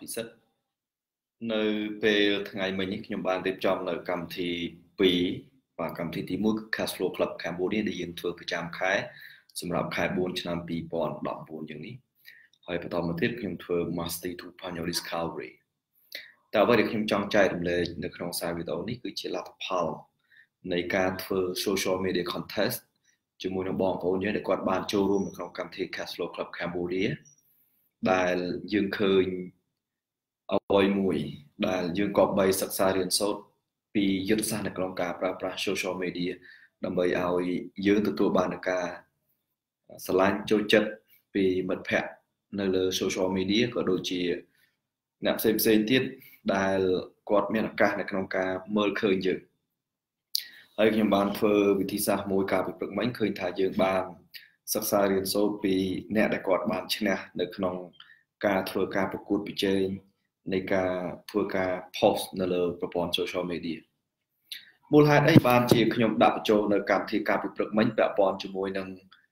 Piseth នៅពេលថ្ងៃមិញនេះខ្ញុំបានរៀបចំនៅកម្មវិធី2បាទកម្មវិធីទី1គឺ Cash Flow Club Cambodia ដែលយើងធ្វើប្រចាំខែសម្រាប់ខែ4ឆ្នាំ2019យ៉ាងនេះហើយបន្តមកទៀតខ្ញុំធ្វើ Mastery 2.0 Discovery តែអ្វីដែលខ្ញុំចង់ចែករំលែកនៅក្នុងសារវីដេអូនេះគឺជាលទ្ធផលនៃការធ្វើ Social Media Contest ជាមួយនឹងបងប្អូនយើងដែលគាត់បានចូលរួមនៅក្នុងកម្មវិធី Cash Flow Club Cambodia ដែលយើងឃើញអ្វីមួយដែលយើងក៏បីសិក្សារៀនសូត្រពីយុទ្ធសាស្ត្រនៅក្នុងការប្រើប្រាស់ social media ដើម្បីឲ្យយើងទទួលបាននូវការស្រឡាញ់ចូលចិត្តពីមិត្តភ័ក្តិនៅលើ social media ក៏ដូចជាអ្នកផ្សេងទៀតដែលគាត់មានឱកាសនៅក្នុងការមើលឃើញយើងហើយខ្ញុំបានធ្វើវិធីសាស្ត្រមួយកាលពីព្រឹកមិញឃើញថាយើងបានសិក្សារៀនសូត្រពីអ្នកដែលគាត់បានឈ្នះនៅក្នុងការធ្វើការប្រកួតប្រជែងនៃការធ្វើការ post នៅលើប្រព័ន្ធ social media មូលហេតុអីបានជាខ្ញុំដាក់បញ្ចូលនៅកម្មវិធីការពីព្រឹកមិញពាក់ព័ន្ធជាមួយនឹង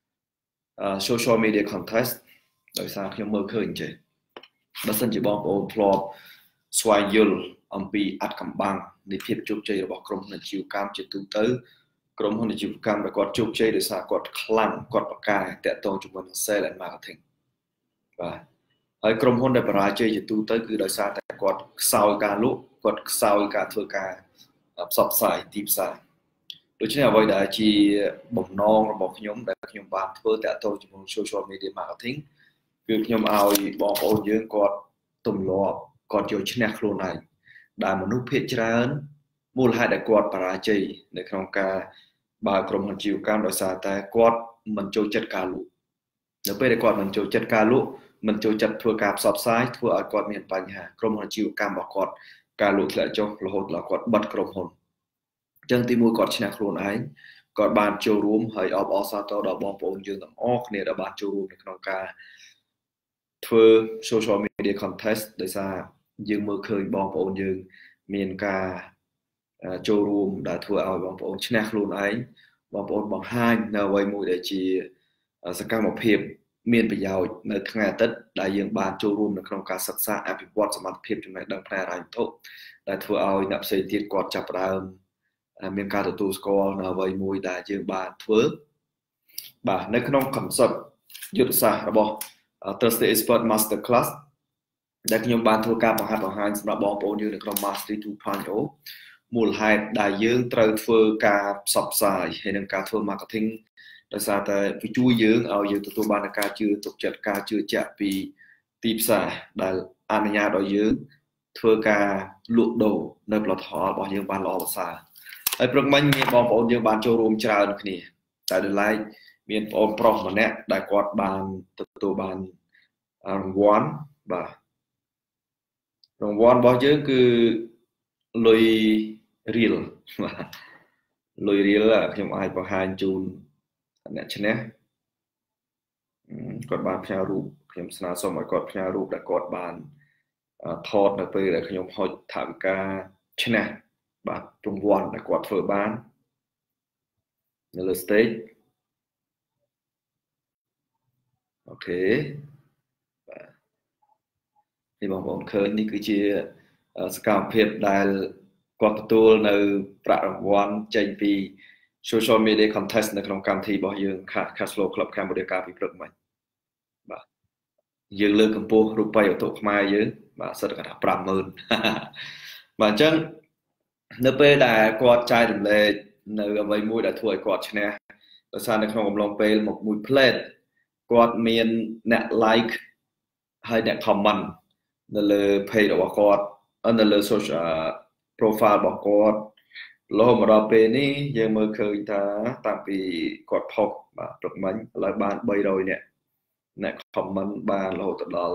social media contest ដោយសារខ្ញុំមើលឃើញចេះបើសិនជាបងប្អូនធ្លាប់ស្វែងយល់អំពីអត្ថកម្បាំងនៃភាពជោគជ័យរបស់ក្រុមហ៊ុនអាជីវកម្មជាទូទៅក្រុមហ៊ុនអាជីវកម្មដែលគាត់ជោគជ័យដោយសារគាត់ខ្លាំងគាត់ប្រកែកតាក់ទងជាមួយនឹង sales and marketing បាទហើយក្រុមហ៊ុនដែលបរាជ័យជាទូទៅគឺដោយសារតែគាត់ខ្សោយការលក់គាត់ខ្សោយការធ្វើការផ្សព្វផ្សាយទីផ្សារដូច្នេះអ្វីដែលជាបំណងរបស់ខ្ញុំដែលខ្ញុំបានធ្វើតាក់ទងជាមួយ social media marketing គឺខ្ញុំឲ្យបងប្អូនយើងគាត់ទម្លាប់គាត់យកឈ្នះខ្លួនឯងដែលមនុស្សភាគច្រើនមូលហេតុដែលគាត់បរាជ័យនៅក្នុងការបើកក្រុមហ៊ុនអាជីវកម្មដោយសារតែគាត់មិនចូលចិត្តការលក់នៅពេលដែលគាត់មិនចូលចិត្តការលក់មិនចូលចិត្តធ្វើការផ្សព្វផ្សាយធ្វើឲ្យគាត់មានបញ្ហាក្រុមហ៊ុនអាជីវកម្មរបស់គាត់ការលក់ធ្លាក់ចុះរហូតដល់គាត់បិទក្រុមហ៊ុនអញ្ចឹងទីមួយគាត់ឈ្នះខ្លួនឯងគាត់បានចូលរួមហើយអបអរសាទរដល់បងប្អូនយើងទាំងអស់គ្នាដែលបានចូលរួមនៅក្នុងការធ្វើ social media contest ដោយសារយើងមើលឃើញបងប្អូនយើងមានការចូលរួមដែលធ្វើឲ្យបងប្អូនឈ្នះខ្លួនឯងបងប្អូនបង្ហាញនៅអ្វីមួយដែលជាសកម្មភាពមានប្រយោជន៍នៅថ្ងៃអាទិត្យដែលយើងបានចូលរួមនៅក្នុងការសិក្សាអភិវឌ្ឍសមត្ថភាពចំណេះដឹងផ្នែកហិរញ្ញវត្ថុដែលធ្វើឲ្យអ្នកផ្សេងទៀតគាត់ចាប់ផ្ដើមមានការទទួលស្គាល់នៅអ្វីមួយដែលយើងបានធ្វើបាទនៅក្នុង concept យុទ្ធសាស្ត្ររបស់ Trusted Expert Master Class ដែលខ្ញុំបានធ្វើការបង្ហាញសម្រាប់បងប្អូនយើងនៅក្នុង Mastery 2.0 មូលហេតុដែលយើងត្រូវធ្វើការផ្សព្វផ្សាយហើយនឹងការធ្វើ marketing ដោយសារតែវាជួយយើងឲ្យយើងទទួលបានការជឿទុកចិត្តការជឿជាក់ពីទីផ្សារដែលអនុញ្ញាតឲ្យយើងធ្វើការលក់ដូរនៅផលិតផលរបស់យើងបានល្អប្រសើរហើយព្រឹកមិញមានបងប្អូនយើងបានចូលរួមច្រើនគ្នាតែដោយឡែកមានបងប្រុសម្នាក់ដែលគាត់បានទទួលបានរង្វាន់បាទរង្វាន់របស់យើងគឺលុយរៀលបាទលុយរៀលខ្ញុំអាចបង្ហាញជូនអ្នកឈ្នះគាត់បានផ្ញើរូបខ្ញុំស្នើសុំឲ្យគាត់ផ្ញើរូបដែលគាត់បានថតនៅពេលដែលខ្ញុំហុចថវិកាឈ្នះបាទរង្វាន់ដែលគាត់ធ្វើបាននៅលើ stage អូខេបាទនេះបងប្អូនឃើញនេះគឺជាសកម្មភាពដែលគាត់ទទួលនៅប្រាក់រង្វាន់ចេញពី social media contest នៅក្នុងកម្មវិធីរបស់យើង Cash Flow Club Cambodia កាលពីព្រឹកមិញបាទយើងលើកកម្ពស់រូបិយវត្ថុខ្មែរយើងបាទសិតគាត់ថា 50000 បាទអញ្ចឹងនៅពេលដែលគាត់ចែករំលែកនៅអ្វីមួយដែលធ្វើឲ្យគាត់ឈ្នះដោយសារនៅក្នុងកំឡុងពេលមកមួយ plate គាត់មានអ្នក like ហើយអ្នក comment នៅលើ page របស់គាត់នៅលើ social profile របស់គាត់រហូតមកដល់ពេលនេះយើងមើលឃើញថាតាំងពីគាត់ផុសបាទព្រឹកមិញឥឡូវបាន300អ្នក comment បានរហូតដល់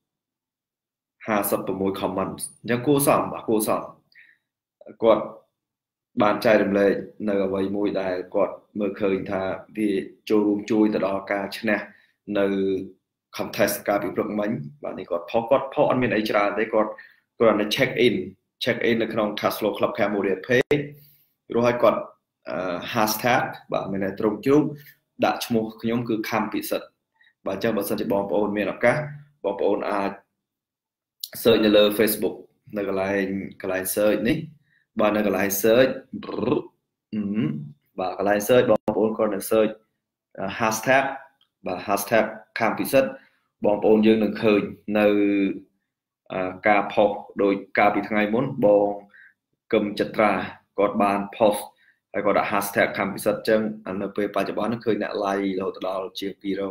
56 comment អញ្ចឹងគួរសមបាទគួរសមគាត់បានចែករំលែកនៅអ្វីមួយដែលគាត់មើលឃើញថាវាចូលរួមជួយទៅដល់ការឈ្នះនៅ contest កាលពីព្រឹកមិញបាទនេះគាត់ផុសអត់មានអីច្រើនទេគាត់តែ check in នៅក្នុង Cash Flow Club Cambodia page រួចឲ្យគាត់hashtag បាទមានតែត្រង់ជ្រូកដាក់ឈ្មោះខ្ញុំគឺខំពិសិដ្ឋបាទអញ្ចឹងបើសិនជាបងប្អូនមានឱកាសបងប្អូនអាច search នៅលើ Facebook នៅកន្លែង search នេះបាទនៅកន្លែង search បាទកន្លែង search បងប្អូនគាត់នឹង search hashtag បាទ hashtag ខាងពិសិដ្ឋបងប្អូនយើងនឹងឃើញនៅការផុសដោយការពីថ្ងៃមុនបងកឹមចត្រាគាត់បាន post ហើយគាត់ដាក់ hashtag ខាងពិសិដ្ឋអញ្ចឹងនៅពេលបច្ចុប្បន្នឃើញអ្នក like រហូតដល់ជាង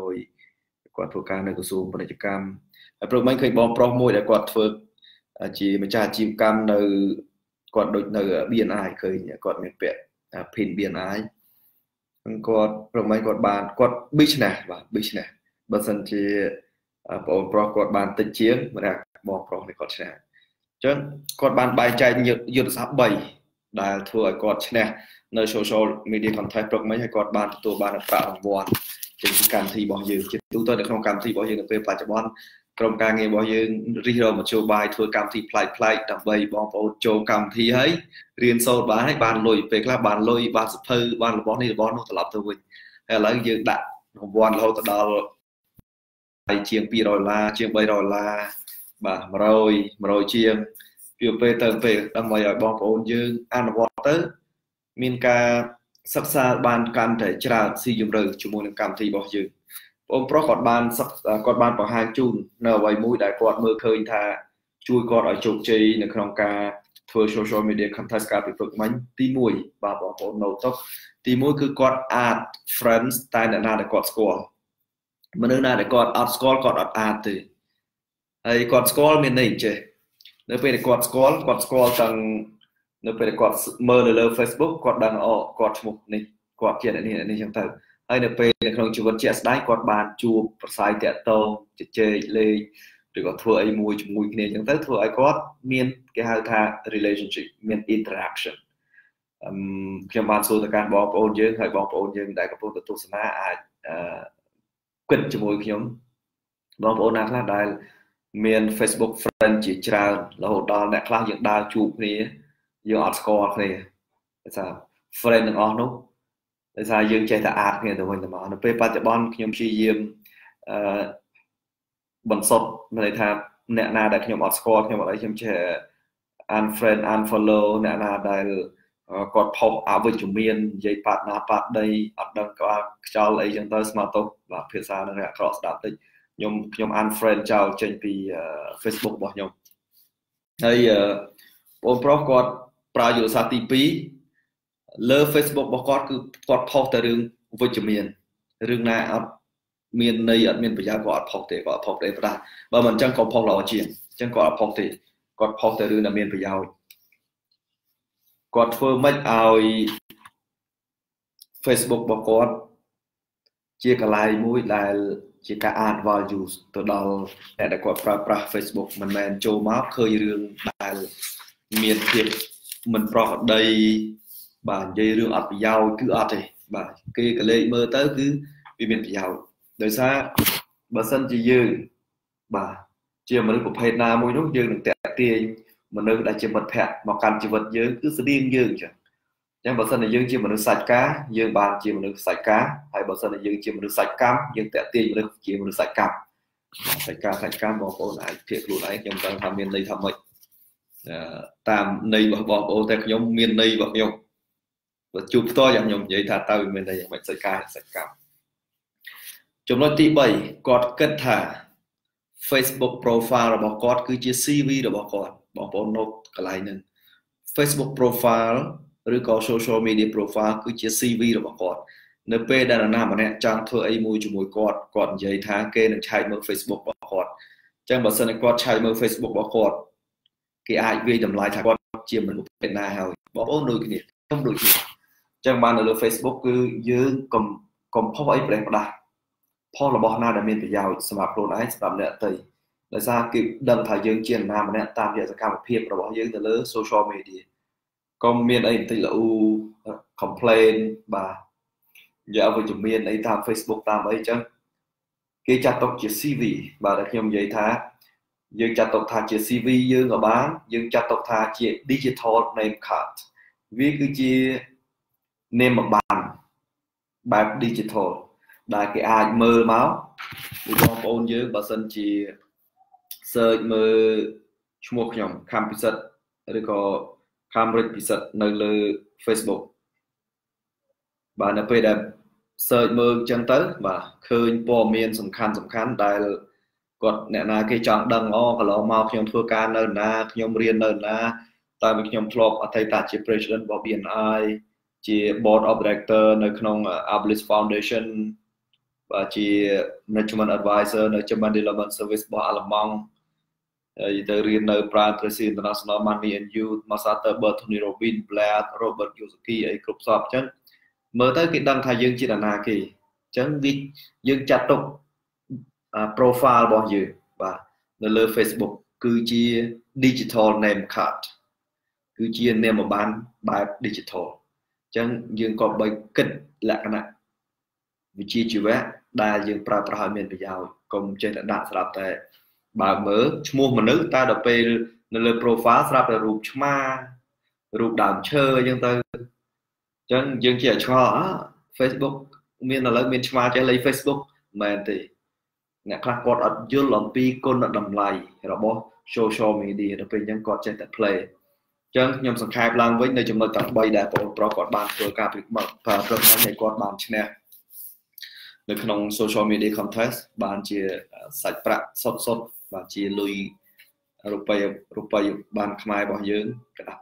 200គាត់ធ្វើការនៅក្រសួងពាណិជ្ជកម្មហើយព្រឹកមិញឃើញបងប្រុសមួយដែលគាត់ធ្វើជាម្ចាស់អាជីវកម្មនៅគាត់ដូចនៅ BNI ឃើញគាត់មានពាក់ pin BNI គាត់ព្រឹកមិញគាត់បានគាត់ business បាទ business បើសិនជាបងប្រុសគាត់បានតិចជាងម្នាក់បងប្រុសនេះគាត់ឈ្នះអញ្ចឹងគាត់បានបែងចែកយុទ្ធសាស្ត្រ3ដែលធ្វើឲ្យគាត់ឈ្នះនៅ social media contest ព្រឹកមិញហើយគាត់បានទទួលបានប្រាក់រង្វាន់ចេញពីកម្មវិធីរបស់យើងជាទូទៅនៅក្នុងកម្មវិធីរបស់យើងនៅពេលបច្ចុប្បន្នក្រុមការងាររបស់យើងរិះរមជ្ឈបាយធ្វើកម្មវិធីប្លែកៗដើម្បីបងប្អូនចូលកម្មវិធីហើយរៀនសូត្របានហើយបានលុយពេលខ្លះបានលុយបានសភៅបានរបស់នេះរបស់នោះត្រឡប់ទៅវិញហើយឥឡូវយើងដាក់រង្វាន់រហូតដល់ហើយជាង$200ជាង$300បាទ100ជាងពីពេលទៅពេលដើម្បីឲ្យបងប្អូនយើងអនុវត្តទៅមានការសិក្សាបានកាន់តែច្រើនស៊ីជម្រៅជាមួយនឹងកម្មវិធីរបស់យើងបងប្រុសគាត់បានបង្ហាញជូននៅអ្វីមួយដែលគាត់មើលឃើញថាជួយគាត់ឲ្យជោគជ័យនៅក្នុងការធ្វើ social media contest ការពីព្រឹកមិញទី1បាទបងប្អូននៅតុទី1គឺគាត់ add friends តែអ្នកណាដែលគាត់ស្គាល់មនុស្សណាដែលគាត់អត់ស្គាល់គាត់អត់អាតទេហើយគាត់ស្គាល់មានន័យចេះនៅពេលដែលគាត់ស្គាល់ទាំងនៅពេលដែលគាត់មើលនៅលើ Facebook គាត់ដឹងអូគាត់ឈ្មោះនេះគាត់ជាអ្នកនេះចឹងទៅហើយនៅពេលនៅក្នុងជីវិតជាក់ស្ដែងគាត់បានជួបប្រស័យតាក់ទងជជែកលេងឬក៏ធ្វើអីមួយជាមួយគ្នាចឹងទៅធ្វើឲ្យគាត់មានគេហៅថា relationship មាន interaction ខ្ញុំបានសួរទៅកាន់បងប្អូនយើងហើយបងប្អូនយើងដែលកំពុងទស្សនាអាចគិតជាមួយខ្ញុំបងប្អូនណាខ្លះដែលមាន Facebook friend ជាច្រើនរហូតដល់អ្នកខ្លះយើងដើរជួបគ្នាយើងអត់ស្គាល់គ្នាដោយសារ friend ទាំងអស់នោះដោយសារយើងចេះតែអាតគ្នាទៅវិញទៅមកនៅពេលបច្ចុប្បន្នខ្ញុំព្យាយាមបន្សុទ្ធមានន័យថាអ្នកណាដែលខ្ញុំអត់ស្គាល់ខ្ញុំអត់អីខ្ញុំចេះ unfriend unfollow អ្នកណាដែលគាត់ផុសអវិជ្ជមាននិយាយប៉ាត់ណាប៉ាត់ដីអត់ដឹងក៏ខ្យល់អីចឹងទៅស្មាតទៅបាទភាសានឹងអាក្រក់ស្ដាប់តិចខ្ញុំ unfriend ចោលចេញពី Facebook របស់ខ្ញុំហើយបងប្រុសគាត់ប្រើយុទ្ធសាស្ត្រទី2លើ Facebook របស់គាត់គឺគាត់ផុសតែរឿងវិជ្ជមានរឿងណាអត់មានន័យអត់មានប្រយោជន៍គាត់អត់ផុសទេគាត់ផុសតែផ្ដាស់បើមិនអញ្ចឹងក៏ផុសល្អជាងអញ្ចឹងគាត់អត់ផុសទេគាត់ផុសតែរឿងដែលមានប្រយោជន៍គាត់ធ្វើម៉េចឲ្យ Facebook របស់គាត់ជាកន្លែងមួយដែលជាការ add value ទៅដល់អ្នកដែលគាត់ប្រើប្រាស់ Facebook មិនមែនចូលមកឃើញរឿងដែលមានភាពមិនប្រក្រតីបាទនិយាយរឿងអត់ប្រយោជន៍គឺអត់ទេបាទគេក៏លេខមើលទៅគឺវាមានប្រយោជន៍ដោយសារបើសិនជាយើងបាទជាមនុស្សប្រភេទណាមួយនោះយើងនឹងតាក់ទាញមនុស្សដែលជាមិត្តភក្តិមកកាន់ជីវិតយើងគឺស្តៀងយើងចឹងអញ្ចឹងបើសិនជាយើងជាមនុស្សសាច់ការយើងបានជាមនុស្សសាច់ការហើយបើសិនជាយើងជាមនុស្សសាច់កម្មយើងតាក់ទាញមនុស្សជាមនុស្សសាច់កម្មសាច់កម្មបងប្អូនអាចភាគខ្លួនឯងខ្ញុំដឹងថាមានន័យថាម៉េចតាមន័យរបស់បងប្អូនតែខ្ញុំមានន័យរបស់ខ្ញុំបើជួបផ្ទាល់យ៉ាងខ្ញុំនិយាយថាតើវាមានន័យយ៉ាងម៉េចសាច់កម្មចំណុចទី3គាត់គិតថា Facebook profile របស់គាត់គឺជា CV របស់គាត់បងប្អូនណូតកន្លែងហ្នឹង Facebook profile ឬក៏ social media profile គឺជា CV របស់គាត់នៅពេលដែលនរណាម្នាក់ចង់ធ្វើអីមួយជាមួយគាត់និយាយថាគេនឹងឆែកមើល Facebook របស់គាត់អញ្ចឹងបើសិនជាគាត់ឆែកមើល Facebook របស់គាត់គេអាចវាយតម្លៃថាគាត់ជាមនុស្សប្រភេទណាហើយបងប្អូនដូចគ្នាខ្ញុំដូចគ្នាអញ្ចឹងបាននៅលើ Facebook គឺយើងកុំផុសអីប្រេះផ្ដាស់ផុសរបស់ណាដែលមានប្រយោជន៍សម្រាប់ខ្លួនឯងសម្រាប់អ្នកដទៃដោយសារគេដឹងថាយើងជានរណាម្នាក់តាមរយៈសកម្មភាពរបស់យើងទៅលើ social media កុំមានអីបន្តិចល្អូ complain បាទនិយាយអវិជ្ជមានអីតាម Facebook តាមអីចឹងគេចាត់ទុកជា CV បាទដែលខ្ញុំនិយាយថាយើងចាត់ទុកថាជា CV យើងក៏បានយើងចាត់ទុកថាជា digital name card វាគឺជា name បានបែប digital ដែលគេអាចមើលមកពីបងប្អូនយើងបើសិនជា search មើលឈ្មោះខ្ញុំខំពិសិដ្ឋឬក៏ខំរិទ្ធពិសិដ្ឋនៅលើ Facebook បាទនៅពេលដែល search មើលចឹងទៅបាទឃើញព័ត៌មានសំខាន់ដែលគាត់អ្នកណាគេចង់ដឹងកន្លងមកខ្ញុំធ្វើការនៅណាខ្ញុំរៀននៅណាតែខ្ញុំធ្លាប់អតីតជា President របស់ BNI ជា Board of Director នៅក្នុង Abilis Foundation បាទជា Management Advisor នៅ German Development Service របស់អាល្លឺម៉ង់ហើយទៅរៀននៅ Prague Tracy International Money and Youth Master Bertoni Robin Blair Robert Kiyosaki អីគ្រប់សពអញ្ចឹងមើលទៅគេដឹងថាយើងជានរណាគេអញ្ចឹងយើងចាត់ទុក profile របស់យើងបាទនៅលើ Facebook គឺជា digital name card គឺជានាមប័ណ្ណបែប digital អញ្ចឹងយើងក៏បីគិតលក្ខណៈវិជ្ជាជីវៈដែលយើងប្រើប្រាស់ឲ្យមានប្រយោជន៍កុំចេះតែដាក់ស្រាប់តែបើមើលឈ្មោះមនុស្សតែដល់ពេលនៅលើ profile ស្រាប់តែរូបឆ្មារូបដើមឈើអញ្ចឹងទៅអញ្ចឹងយើងជាឆ្ងល់Facebook មានឥឡូវមានឆ្មាចេះលេខ Facebook មិនមែនទេអ្នកខ្លះគាត់អត់យល់អំពីគុណតម្លៃរបស់ social media ដល់ពេលអញ្ចឹងគាត់ចេះតែ play អញ្ចឹងខ្ញុំសង្ខេបឡើងវិញនៅចំណុចទាំង3ដែលបងប្រុសគាត់បានធ្វើការព្រឹកមកព្រឹកឲ្យគាត់បានឈ្នះនៅក្នុង social media contest បានជាសាច់ប្រាក់សុទ្ធបានជាលុយរូបិយបានខ្មែររបស់យើងកណ្ដាស់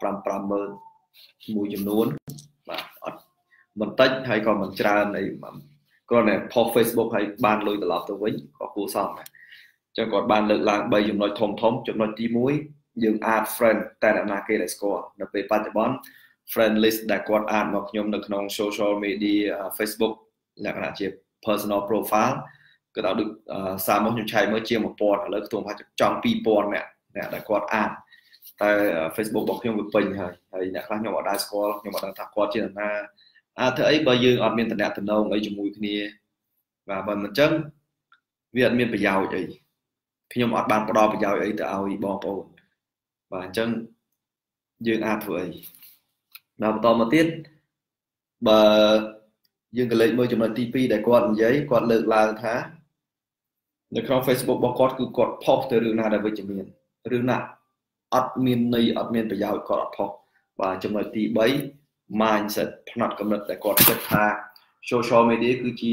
5,000មួយចំនួនបាទអត់មិនតិចហើយក៏មិនច្រើនអីគ្រាន់តែ post Facebook ហើយបានលុយត្រឡប់ទៅវិញក៏គួរសមដែរអញ្ចឹងគាត់បានលើកឡើង3ចំណុចធំចំណុចទី1យើង add friend តែអ្នកណាគេដែលស្គាល់នៅពេលបច្ចុប្បន្ន friend list ដែលគាត់ add មកខ្ញុំនៅក្នុង social media Facebook លក្ខណៈជា personal profile គាត់ឲ្យដូចសារមកខ្ញុំឆែកមើលជាង 1000 ឥឡូវខ្ទង់ថាចង់ 2000 អ្នកដែលគាត់ add តែ Facebook របស់ខ្ញុំវាពេញហើយអ្នកខ្លះខ្ញុំអត់ដែរស្គាល់ខ្ញុំអត់ដឹងថាគាត់ជានរណាធ្វើអីបើយើងអត់មានតំណែងអីជាមួយគ្នាបាទបើមិនអញ្ចឹងវាអត់មានប្រយោជន៍អីខ្ញុំអត់បានផ្ដល់ប្រយោជន៍អីទៅឲ្យបងប្អូនបាទអញ្ចឹងយើងអាចធ្វើអីដល់បន្តមកទៀតបើយើងក៏លេចមើលចំណុចទី2ដែលគាត់និយាយគាត់លើកឡើងថានៅក្នុង Facebook របស់គាត់គឺគាត់ផុសទៅរឿងណាដែលវិជ្ជមានរឿងណាអត់មានន័យអត់មានប្រយោជន៍គាត់អត់ផុសបាទចំណុចទី3 mindset ផ្នត់គំនិតដែលគាត់គិតថា social media គឺជា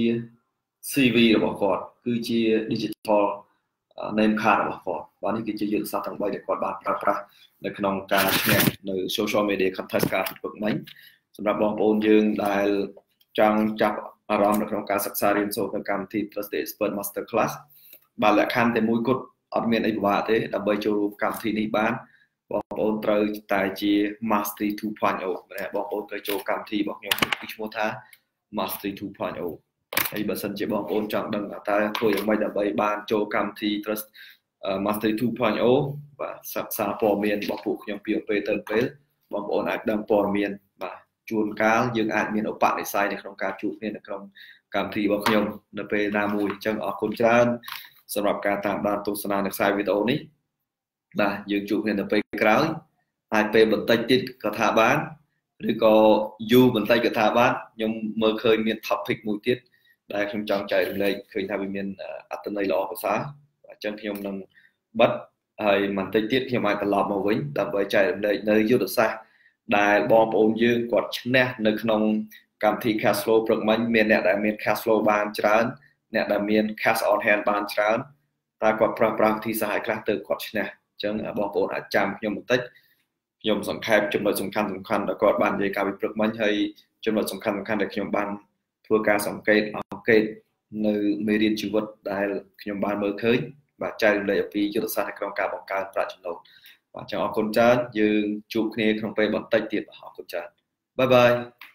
CV របស់គាត់គឺជា digital name card របស់គាត់បាទនេះគឺជាយុទ្ធសាស្ត្រទាំង3ដែលគាត់បានប្រើប្រាស់នៅក្នុងការឈ្នះនៅ social media contest ការប្រកួតមិញសម្រាប់បងប្អូនយើងដែលចង់ចាប់អារម្មណ៍នៅក្នុងការសិក្សារៀនសូត្រនៅកម្មវិធី Trusted Expert Master Class បាទលក្ខខណ្ឌតែមួយគត់អត់មានអីពិបាកទេដើម្បីចូលរួមកម្មវិធីនេះបានបងប្អូនត្រូវតែជា Mastery 2.0 ណាបងប្អូនត្រូវចូលកម្មវិធីរបស់ខ្ញុំគឺឈ្មោះថា Mastery 2.0 ហើយបើសិនជាបងប្អូនចង់ដឹងថាធ្វើយ៉ាងម៉េចដើម្បីបានចូលកម្មវិធី Trust Mastery 2.0 បាទសិក្សាព័ត៌មានរបស់ពួកខ្ញុំពីពេលទៅពេលបងប្អូនអាចដឹងព័ត៌មានបាទជួនកាលយើងអាចមានឧបនិស្ស័យនៅក្នុងការជួបគ្នានៅក្នុងកម្មវិធីរបស់ខ្ញុំនៅពេលណាមួយអញ្ចឹងអរគុណច្រើនសម្រាប់ការតាមដានទស្សនានៅខ្សែវីដេអូនេះបាទយើងជួបគ្នានៅពេលក្រោយអាចពេលបន្តិចទៀតក៏ថាបានឬក៏យូរបន្តិចក៏ថាបានខ្ញុំមើលឃើញមាន topic មួយទៀតដែលខ្ញុំចង់ចែករំលែកឃើញថាវាមានអត្ថន័យល្អប្រសើរអញ្ចឹងខ្ញុំនឹងបិទហើយបន្តិចទៀតខ្ញុំអាចត្រឡប់មកវិញដើម្បីចែករំលែកនៅយុទ្ធសាស្ត្រដែលបងប្អូនយើងគាត់ឈ្នះនៅក្នុងកម្មវិធី cash flow ព្រឹកមិញមានអ្នកដែលមាន cash flow បានច្រើនអ្នកដែលមាន cash on hand បានច្រើនតែគាត់ប្រើប្រាស់វិធីសាស្ត្រឲ្យខ្លះទៅគាត់ឈ្នះអញ្ចឹងបងប្អូនអាចចាំខ្ញុំបន្តិចខ្ញុំសង្ខេបចំណុចសំខាន់ដែលគាត់បាននិយាយកាលពីព្រឹកមិញហើយចំណុចសំខាន់ដែលខ្ញុំបានធ្វើការសង្កេតនៅមេរៀនជីវិតដែលខ្ញុំបានមើលឃើញបាទចែករំលែកអំពីយុទ្ធសាស្ត្រក្នុងការបង្កើនប្រាក់ចំណូលបាទចឹងអរគុណច្រើនយើងជួបគ្នាក្នុងពេលបន្តិចទៀតអរគុណច្រើនបាយបាយ